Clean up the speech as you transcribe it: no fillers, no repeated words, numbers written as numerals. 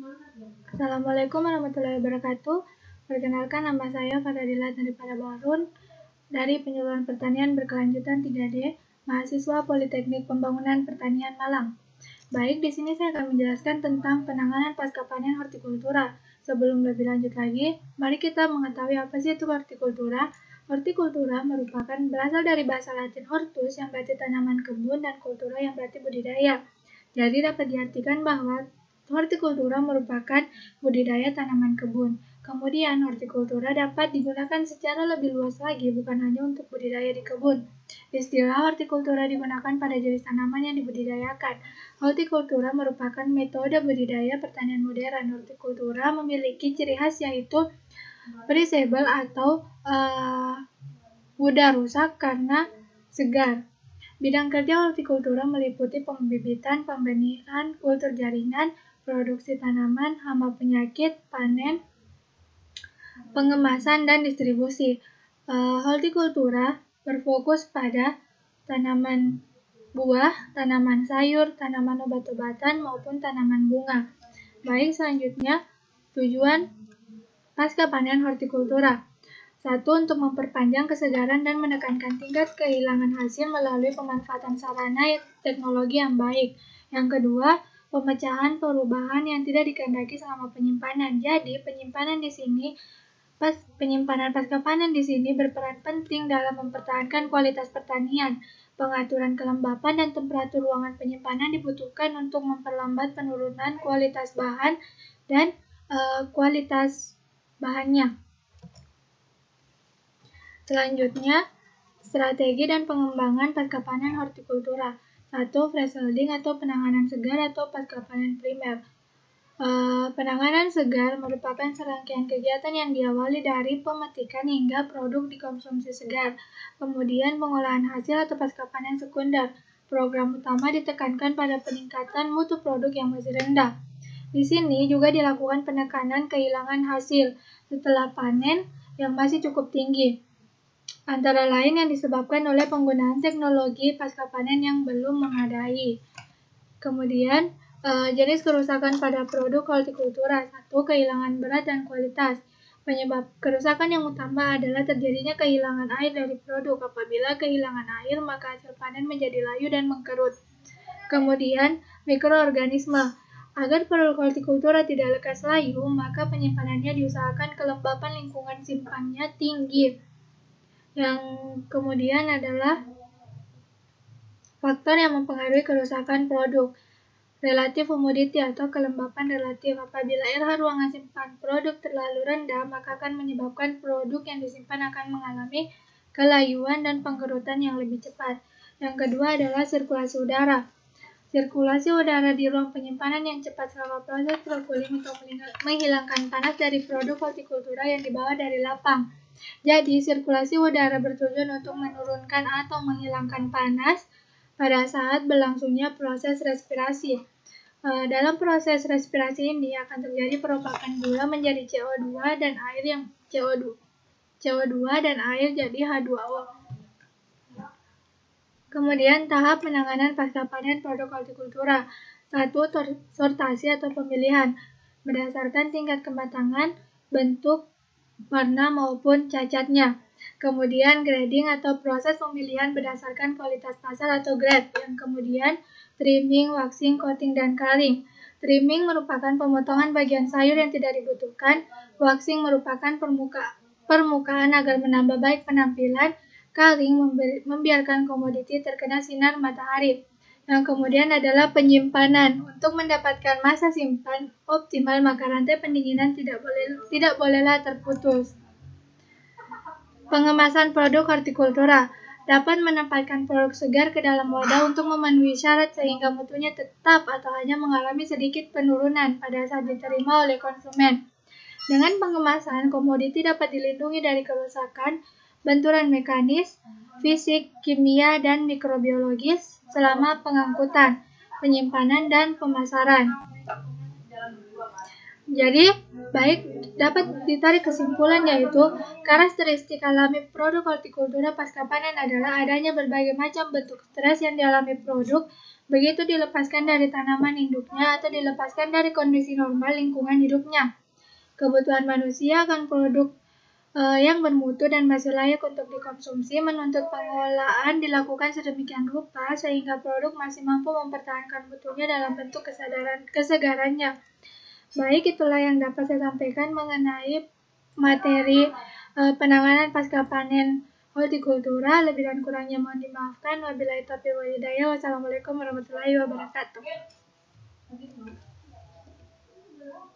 Assalamualaikum warahmatullahi wabarakatuh. Perkenalkan, nama saya Fadila daripada Barun dari Penyuluhan Pertanian Berkelanjutan 3D, mahasiswa Politeknik Pembangunan Pertanian Malang. Baik, di sini saya akan menjelaskan tentang penanganan pasca panen hortikultura. Sebelum lebih lanjut lagi, mari kita mengetahui apa sih itu hortikultura. Hortikultura merupakan berasal dari bahasa Latin hortus yang berarti tanaman kebun dan kultura yang berarti budidaya. Jadi dapat diartikan bahwa hortikultura merupakan budidaya tanaman kebun. Kemudian hortikultura dapat digunakan secara lebih luas lagi, bukan hanya untuk budidaya di kebun. Istilah hortikultura digunakan pada jenis tanaman yang dibudidayakan. Hortikultura merupakan metode budidaya pertanian modern. Hortikultura memiliki ciri khas yaitu perishable atau mudah rusak karena segar. Bidang kerja hortikultura meliputi pembibitan, pembenihan, kultur jaringan, produksi tanaman, hama penyakit, panen, pengemasan, dan distribusi. Hortikultura berfokus pada tanaman buah, tanaman sayur, tanaman obat-obatan, maupun tanaman bunga. Baik, selanjutnya tujuan pasca panen hortikultura. 1. Untuk memperpanjang kesegaran dan menekankan tingkat kehilangan hasil melalui pemanfaatan sarana teknologi yang baik. Yang kedua, pemecahan perubahan yang tidak dikehendaki selama penyimpanan. Jadi, penyimpanan pasca panen di sini berperan penting dalam mempertahankan kualitas pertanian. Pengaturan kelembapan dan temperatur ruangan penyimpanan dibutuhkan untuk memperlambat penurunan kualitas bahan dan kualitas bahannya. Selanjutnya, strategi dan pengembangan pasca panen hortikultura. 1. Fresh holding atau penanganan segar atau pasca panen primer. Penanganan segar merupakan serangkaian kegiatan yang diawali dari pemetikan hingga produk dikonsumsi segar. Kemudian pengolahan hasil atau pasca panen sekunder. Program utama ditekankan pada peningkatan mutu produk yang masih rendah. Di sini juga dilakukan penekanan kehilangan hasil setelah panen yang masih cukup tinggi, antara lain yang disebabkan oleh penggunaan teknologi pasca panen yang belum memadai. Kemudian, jenis kerusakan pada produk hortikultura. 1. Kehilangan berat dan kualitas. Penyebab kerusakan yang utama adalah terjadinya kehilangan air dari produk. Apabila kehilangan air, maka hasil panen menjadi layu dan mengkerut. Kemudian, mikroorganisme. Agar produk hortikultura tidak lekas layu, maka penyimpanannya diusahakan kelembapan lingkungan simpannya tinggi. Yang kemudian adalah faktor yang mempengaruhi kerusakan produk. Relative humidity atau kelembapan relatif. Apabila RH ruangan simpan produk terlalu rendah, maka akan menyebabkan produk yang disimpan akan mengalami kelayuan dan pengkerutan yang lebih cepat. Yang kedua adalah sirkulasi udara. Sirkulasi udara di ruang penyimpanan yang cepat selama proses proofing untuk menghilangkan panas dari produk hortikultura yang dibawa dari lapang. Jadi, sirkulasi udara bertujuan untuk menurunkan atau menghilangkan panas pada saat berlangsungnya proses respirasi. Dalam proses respirasi ini akan terjadi perompakan gula menjadi CO2 dan air yang CO2 dan air jadi H2O. Kemudian tahap penanganan pasca panen produk hortikultura. 1. Sortasi atau pemilihan berdasarkan tingkat kematangan, bentuk, warna maupun cacatnya. Kemudian grading atau proses pemilihan berdasarkan kualitas pasar atau grade. Yang kemudian trimming, waxing, coating, dan culling. Trimming merupakan pemotongan bagian sayur yang tidak dibutuhkan. Waxing merupakan permukaan agar menambah baik penampilan. Culling membiarkan komoditi terkena sinar matahari. Yang kemudian adalah penyimpanan. Untuk mendapatkan masa simpan optimal, maka rantai pendinginan tidak bolehlah terputus. Pengemasan produk hortikultura dapat menempatkan produk segar ke dalam wadah untuk memenuhi syarat sehingga mutunya tetap atau hanya mengalami sedikit penurunan pada saat diterima oleh konsumen. Dengan pengemasan, komoditi dapat dilindungi dari kerusakan, benturan mekanis, fisik, kimia, dan mikrobiologis selama pengangkutan, penyimpanan, dan pemasaran. Jadi, baik Dapat ditarik kesimpulan yaitu karakteristik alami produk hortikultura pasca panen adalah adanya berbagai macam bentuk stres yang dialami produk begitu dilepaskan dari tanaman induknya atau dilepaskan dari kondisi normal lingkungan hidupnya. Kebutuhan manusia akan produk yang bermutu dan masih layak untuk dikonsumsi menuntut pengolahan dilakukan sedemikian rupa sehingga produk masih mampu mempertahankan mutunya dalam bentuk kesegarannya. Baik, itulah yang dapat saya sampaikan mengenai materi penanganan pasca panen hortikultura. Lebih dan kurangnya mohon dimaafkan. Wabillahi taufiq wal hidayah. Wassalamualaikum warahmatullahi wabarakatuh.